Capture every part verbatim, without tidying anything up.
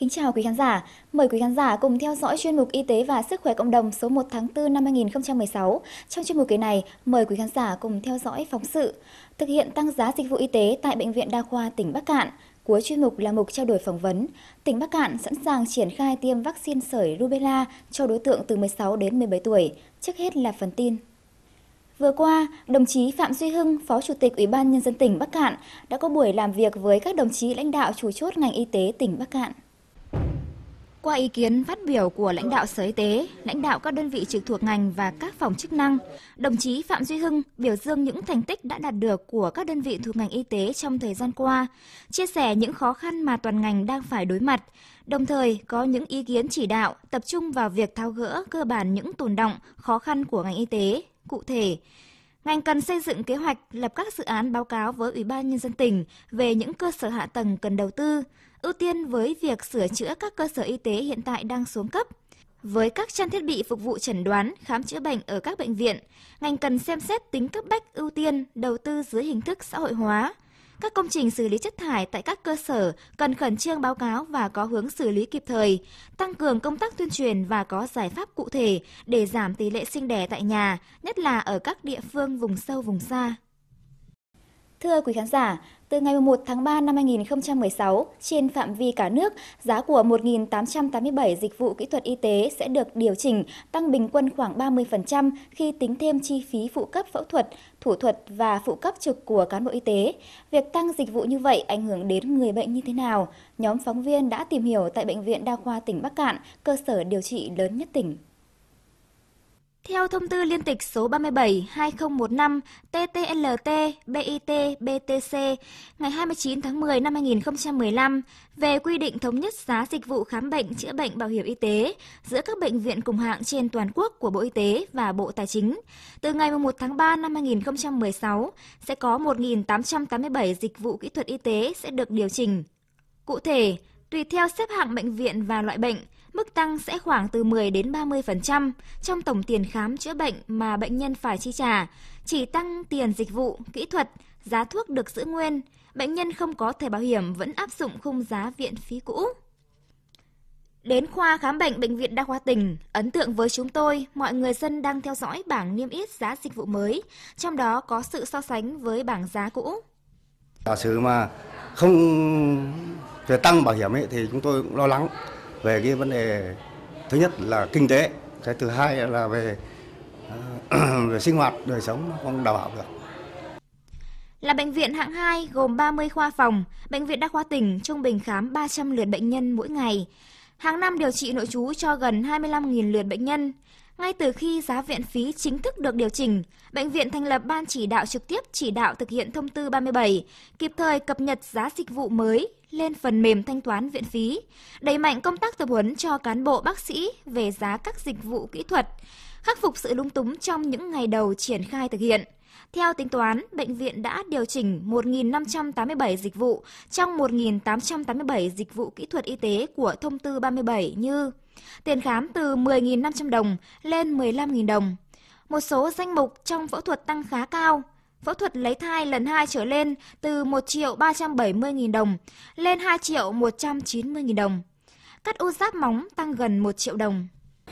Kính chào quý khán giả. Mời quý khán giả cùng theo dõi chuyên mục Y tế và Sức khỏe cộng đồng số một tháng tư năm hai nghìn không trăm mười sáu. Trong chuyên mục kỳ này, mời quý khán giả cùng theo dõi phóng sự thực hiện tăng giá dịch vụ y tế tại Bệnh viện Đa khoa tỉnh Bắc Kạn. Cuối chuyên mục là mục trao đổi phỏng vấn. Tỉnh Bắc Kạn sẵn sàng triển khai tiêm vaccine sởi rubella cho đối tượng từ mười sáu đến mười bảy tuổi. Trước hết là phần tin. Vừa qua, đồng chí Phạm Duy Hưng, Phó Chủ tịch Ủy ban Nhân dân tỉnh Bắc Kạn đã có buổi làm việc với các đồng chí lãnh đạo chủ chốt ngành y tế tỉnh Bắc Kạn. Qua ý kiến phát biểu của lãnh đạo Sở Y tế, lãnh đạo các đơn vị trực thuộc ngành và các phòng chức năng, đồng chí Phạm Duy Hưng biểu dương những thành tích đã đạt được của các đơn vị thuộc ngành y tế trong thời gian qua, chia sẻ những khó khăn mà toàn ngành đang phải đối mặt, đồng thời có những ý kiến chỉ đạo tập trung vào việc tháo gỡ cơ bản những tồn đọng, khó khăn của ngành y tế. Cụ thể, ngành cần xây dựng kế hoạch lập các dự án báo cáo với Ủy ban Nhân dân tỉnh về những cơ sở hạ tầng cần đầu tư, ưu tiên với việc sửa chữa các cơ sở y tế hiện tại đang xuống cấp. Với các trang thiết bị phục vụ chẩn đoán, khám chữa bệnh ở các bệnh viện, ngành cần xem xét tính cấp bách ưu tiên đầu tư dưới hình thức xã hội hóa. Các công trình xử lý chất thải tại các cơ sở cần khẩn trương báo cáo và có hướng xử lý kịp thời, tăng cường công tác tuyên truyền và có giải pháp cụ thể để giảm tỷ lệ sinh đẻ tại nhà, nhất là ở các địa phương vùng sâu vùng xa. Thưa quý khán giả, từ ngày mùng một tháng ba năm hai nghìn không trăm mười sáu, trên phạm vi cả nước, giá của một nghìn tám trăm tám mươi bảy dịch vụ kỹ thuật y tế sẽ được điều chỉnh tăng bình quân khoảng ba mươi phần trăm khi tính thêm chi phí phụ cấp phẫu thuật, thủ thuật và phụ cấp trực của cán bộ y tế. Việc tăng dịch vụ như vậy ảnh hưởng đến người bệnh như thế nào? Nhóm phóng viên đã tìm hiểu tại Bệnh viện Đa khoa tỉnh Bắc Kạn, cơ sở điều trị lớn nhất tỉnh. Theo thông tư liên tịch số ba mươi bảy trên hai nghìn không trăm mười lăm T T L T B I T B T C ngày hai mươi chín tháng mười năm hai nghìn không trăm mười lăm về quy định thống nhất giá dịch vụ khám bệnh chữa bệnh bảo hiểm y tế giữa các bệnh viện cùng hạng trên toàn quốc của Bộ Y tế và Bộ Tài chính, từ ngày mùng một tháng ba năm hai nghìn không trăm mười sáu sẽ có một nghìn tám trăm tám mươi bảy dịch vụ kỹ thuật y tế sẽ được điều chỉnh. Cụ thể, tùy theo xếp hạng bệnh viện và loại bệnh, mức tăng sẽ khoảng từ mười đến ba mươi phần trăm trong tổng tiền khám chữa bệnh mà bệnh nhân phải chi trả, chỉ tăng tiền dịch vụ, kỹ thuật, giá thuốc được giữ nguyên, bệnh nhân không có thẻ bảo hiểm vẫn áp dụng khung giá viện phí cũ. Đến khoa khám bệnh Bệnh viện Đa khoa tỉnh, ấn tượng với chúng tôi, mọi người dân đang theo dõi bảng niêm yết giá dịch vụ mới, trong đó có sự so sánh với bảng giá cũ. Giả sử mà không về tăng bảo hiểm ấy, thì chúng tôi cũng lo lắng về cái vấn đề thứ nhất là kinh tế, cái thứ hai là về về sinh hoạt đời sống không đảm bảo được. Là bệnh viện hạng hai gồm ba mươi khoa phòng, Bệnh viện Đa khoa tỉnh trung bình khám ba trăm lượt bệnh nhân mỗi ngày. Hàng năm điều trị nội trú cho gần hai mươi lăm nghìn lượt bệnh nhân. Ngay từ khi giá viện phí chính thức được điều chỉnh, bệnh viện thành lập ban chỉ đạo trực tiếp chỉ đạo thực hiện thông tư ba mươi bảy, kịp thời cập nhật giá dịch vụ mới lên phần mềm thanh toán viện phí, đẩy mạnh công tác tập huấn cho cán bộ bác sĩ về giá các dịch vụ kỹ thuật, khắc phục sự lúng túng trong những ngày đầu triển khai thực hiện. Theo tính toán, bệnh viện đã điều chỉnh một nghìn năm trăm tám mươi bảy dịch vụ trong một nghìn tám trăm tám mươi bảy dịch vụ kỹ thuật y tế của thông tư ba mươi bảy như tiền khám từ mười nghìn năm trăm đồng lên mười lăm nghìn đồng. Một số danh mục trong phẫu thuật tăng khá cao. Phẫu thuật lấy thai lần hai trở lên từ một triệu ba trăm bảy mươi nghìn đồng lên hai triệu một trăm chín mươi nghìn đồng. Cắt u giáp móng tăng gần một triệu đồng.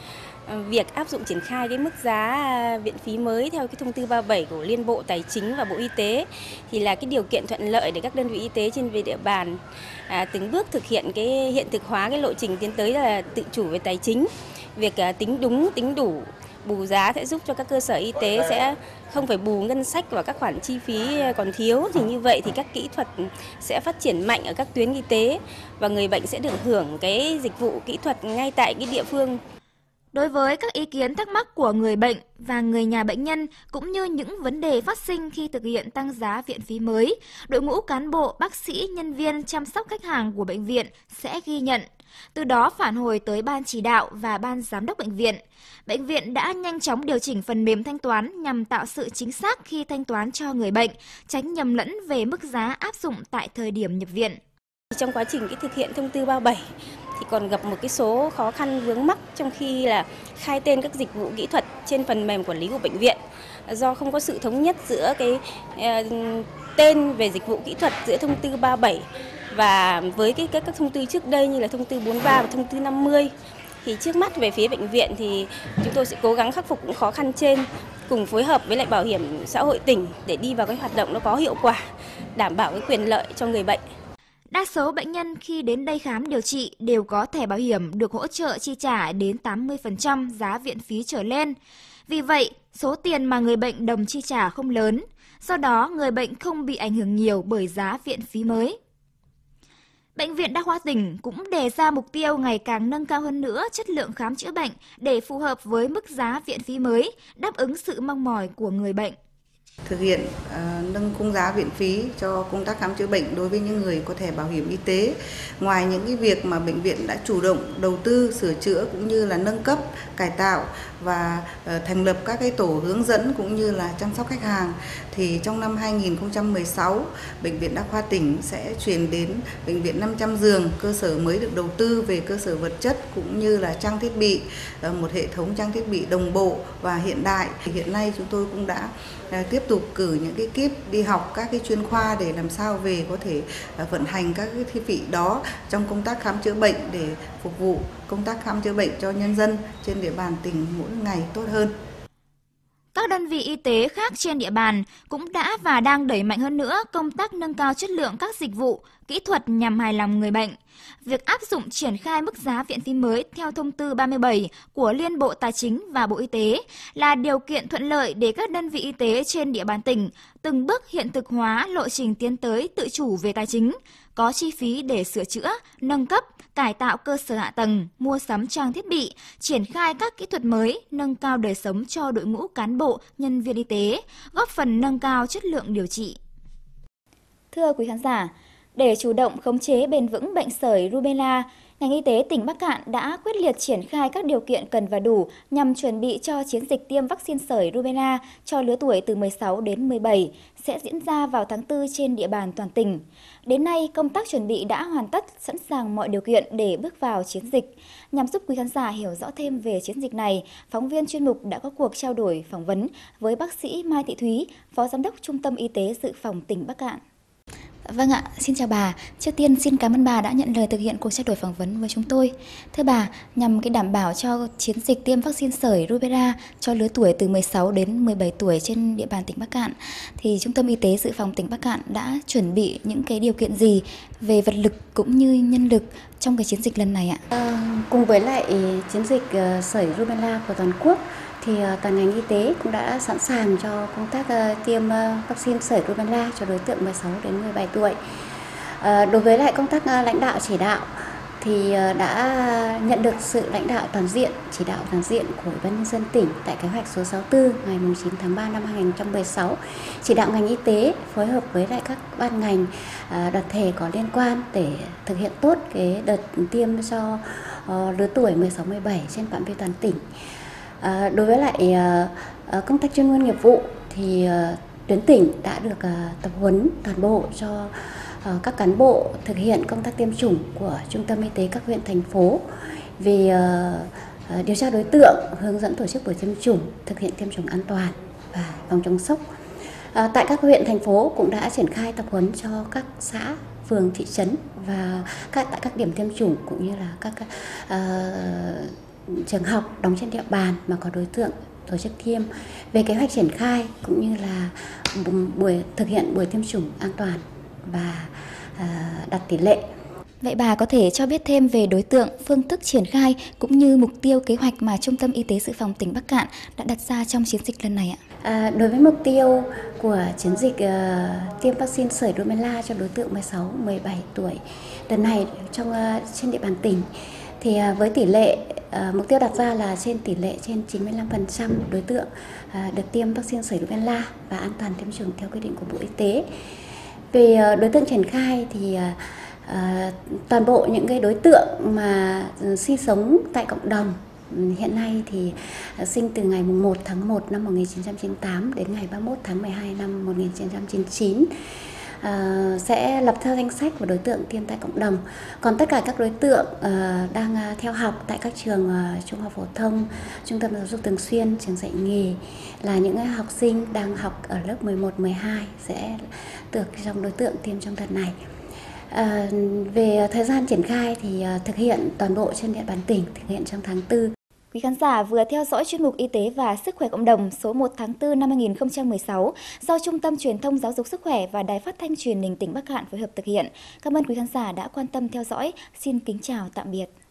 Việc áp dụng triển khai cái mức giá viện phí mới theo cái thông tư ba mươi bảy của Liên Bộ Tài chính và Bộ Y tế thì là cái điều kiện thuận lợi để các đơn vị y tế trên về địa bàn à, từng bước thực hiện cái hiện thực hóa cái lộ trình tiến tới là tự chủ về tài chính. Việc à, tính đúng, tính đủ, bù giá sẽ giúp cho các cơ sở y tế sẽ không phải bù ngân sách và các khoản chi phí còn thiếu, thì như vậy thì các kỹ thuật sẽ phát triển mạnh ở các tuyến y tế và người bệnh sẽ được hưởng cái dịch vụ kỹ thuật ngay tại cái địa phương. Đối với các ý kiến thắc mắc của người bệnh và người nhà bệnh nhân cũng như những vấn đề phát sinh khi thực hiện tăng giá viện phí mới, đội ngũ cán bộ, bác sĩ, nhân viên chăm sóc khách hàng của bệnh viện sẽ ghi nhận, từ đó phản hồi tới ban chỉ đạo và ban giám đốc bệnh viện. Bệnh viện đã nhanh chóng điều chỉnh phần mềm thanh toán nhằm tạo sự chính xác khi thanh toán cho người bệnh, tránh nhầm lẫn về mức giá áp dụng tại thời điểm nhập viện. Trong quá trình cái thực hiện thông tư ba mươi bảy thì còn gặp một cái số khó khăn vướng mắc trong khi là khai tên các dịch vụ kỹ thuật trên phần mềm quản lý của bệnh viện, do không có sự thống nhất giữa cái uh, tên về dịch vụ kỹ thuật giữa thông tư ba mươi bảy Và với cái các, các thông tư trước đây như là thông tư bốn mươi ba và thông tư năm mươi thì trước mắt về phía bệnh viện thì chúng tôi sẽ cố gắng khắc phục những khó khăn trên, cùng phối hợp với lại Bảo hiểm xã hội tỉnh để đi vào cái hoạt động nó có hiệu quả, đảm bảo cái quyền lợi cho người bệnh. Đa số bệnh nhân khi đến đây khám điều trị đều có thẻ bảo hiểm được hỗ trợ chi trả đến tám mươi phần trăm giá viện phí trở lên. Vì vậy, số tiền mà người bệnh đồng chi trả không lớn, do đó người bệnh không bị ảnh hưởng nhiều bởi giá viện phí mới. Bệnh viện Đa khoa tỉnh cũng đề ra mục tiêu ngày càng nâng cao hơn nữa chất lượng khám chữa bệnh để phù hợp với mức giá viện phí mới, đáp ứng sự mong mỏi của người bệnh. Thực hiện uh, nâng khung giá viện phí cho công tác khám chữa bệnh đối với những người có thẻ bảo hiểm y tế. Ngoài những cái việc mà bệnh viện đã chủ động đầu tư, sửa chữa cũng như là nâng cấp, cải tạo và uh, thành lập các cái tổ hướng dẫn cũng như là chăm sóc khách hàng, thì trong năm hai nghìn không trăm mười sáu, Bệnh viện Đa khoa tỉnh sẽ chuyển đến bệnh viện năm trăm giường, cơ sở mới được đầu tư về cơ sở vật chất cũng như là trang thiết bị, uh, một hệ thống trang thiết bị đồng bộ và hiện đại. Hiện nay chúng tôi cũng đã uh, tiếp tục cử những cái kíp đi học các cái chuyên khoa để làm sao về có thể uh, vận hành các cái thiết bị đó trong công tác khám chữa bệnh để phục vụ công tác khám chữa bệnh cho nhân dân trên địa bàn tỉnh mỗi ngày tốt hơn. Các đơn vị y tế khác trên địa bàn cũng đã và đang đẩy mạnh hơn nữa công tác nâng cao chất lượng các dịch vụ, kỹ thuật nhằm hài lòng người bệnh. Việc áp dụng triển khai mức giá viện phí mới theo thông tư ba mươi bảy của Liên Bộ Tài chính và Bộ Y tế là điều kiện thuận lợi để các đơn vị y tế trên địa bàn tỉnh từng bước hiện thực hóa lộ trình tiến tới tự chủ về tài chính, có chi phí để sửa chữa, nâng cấp, cải tạo cơ sở hạ tầng, mua sắm trang thiết bị, triển khai các kỹ thuật mới, nâng cao đời sống cho đội ngũ cán bộ, nhân viên y tế, góp phần nâng cao chất lượng điều trị. Thưa quý khán giả, để chủ động khống chế bền vững bệnh sởi rubella, ngành y tế tỉnh Bắc Kạn đã quyết liệt triển khai các điều kiện cần và đủ nhằm chuẩn bị cho chiến dịch tiêm vaccine sởi rubella cho lứa tuổi từ mười sáu đến mười bảy sẽ diễn ra vào tháng tư trên địa bàn toàn tỉnh. Đến nay, công tác chuẩn bị đã hoàn tất, sẵn sàng mọi điều kiện để bước vào chiến dịch. Nhằm giúp quý khán giả hiểu rõ thêm về chiến dịch này, phóng viên chuyên mục đã có cuộc trao đổi phỏng vấn với bác sĩ Mai Thị Thúy, Phó Giám đốc Trung tâm Y tế Dự phòng tỉnh Bắc Kạn. Vâng ạ, xin chào bà. Trước tiên xin cảm ơn bà đã nhận lời thực hiện cuộc trao đổi phỏng vấn với chúng tôi. Thưa bà, nhằm cái đảm bảo cho chiến dịch tiêm vaccine sởi rubella cho lứa tuổi từ mười sáu đến mười bảy tuổi trên địa bàn tỉnh Bắc Kạn, thì Trung tâm Y tế Dự phòng tỉnh Bắc Kạn đã chuẩn bị những cái điều kiện gì về vật lực cũng như nhân lực trong cái chiến dịch lần này ạ? À, cùng với lại chiến dịch uh, sởi rubella của toàn quốc, thì uh, toàn ngành y tế cũng đã sẵn sàng cho công tác uh, tiêm uh, vaccine sởi rubella cho đối tượng mười sáu đến mười bảy tuổi. Uh, đối với lại công tác uh, lãnh đạo chỉ đạo thì uh, đã nhận được sự lãnh đạo toàn diện, chỉ đạo toàn diện của Ủy ban nhân dân tỉnh tại kế hoạch số sáu mươi tư ngày chín tháng ba năm hai nghìn không trăm mười sáu, chỉ đạo ngành y tế phối hợp với lại các ban ngành, uh, đoàn thể có liên quan để thực hiện tốt cái đợt tiêm cho uh, lứa tuổi mười sáu mười bảy trên phạm vi toàn tỉnh. À, đối với lại uh, công tác chuyên môn nghiệp vụ thì uh, tuyến tỉnh đã được uh, tập huấn toàn bộ cho uh, các cán bộ thực hiện công tác tiêm chủng của trung tâm y tế các huyện thành phố về uh, uh, điều tra đối tượng, hướng dẫn tổ chức buổi tiêm chủng, thực hiện tiêm chủng an toàn và phòng chống sốc. Uh, tại các huyện thành phố cũng đã triển khai tập huấn cho các xã, phường, thị trấn và các tại các điểm tiêm chủng cũng như là các uh, trường học đóng trên địa bàn mà có đối tượng tổ chức tiêm về kế hoạch triển khai cũng như là buổi thực hiện buổi tiêm chủng an toàn và uh, đặt tỷ lệ. Vậy bà có thể cho biết thêm về đối tượng, phương thức triển khai cũng như mục tiêu kế hoạch mà Trung tâm Y tế Dự phòng tỉnh Bắc Kạn đã đặt ra trong chiến dịch lần này ạ? À, đối với mục tiêu của chiến dịch uh, tiêm vaccine sởi rubella cho đối tượng mười sáu đến mười bảy tuổi lần này trong uh, trên địa bàn tỉnh thì uh, với tỷ lệ uh, mục tiêu đặt ra là trên tỷ lệ trên chín mươi lăm phần trăm đối tượng uh, được tiêm vaccine sởi rubella và an toàn tiêm chủng theo quy định của Bộ Y tế. Về uh, đối tượng triển khai thì uh, À, toàn bộ những cái đối tượng mà sinh sống tại cộng đồng hiện nay thì sinh từ ngày một tháng một năm một nghìn chín trăm chín mươi tám đến ngày ba mươi mốt tháng mười hai năm một nghìn chín trăm chín mươi chín à, sẽ lập theo danh sách của đối tượng tiêm tại cộng đồng. Còn tất cả các đối tượng à, đang theo học tại các trường à, trung học phổ thông, trung tâm giáo dục thường xuyên, trường dạy nghề là những học sinh đang học ở lớp mười một, mười hai sẽ được trong đối tượng tiêm trong đợt này. À, về thời gian triển khai thì thực hiện toàn bộ trên địa bàn tỉnh, thực hiện trong tháng tư. Quý khán giả vừa theo dõi chuyên mục Y tế và Sức khỏe cộng đồng số một tháng tư năm hai nghìn không trăm mười sáu do Trung tâm Truyền thông Giáo dục Sức khỏe và Đài Phát thanh Truyền hình tỉnh Bắc Kạn phối hợp thực hiện. Cảm ơn quý khán giả đã quan tâm theo dõi. Xin kính chào tạm biệt.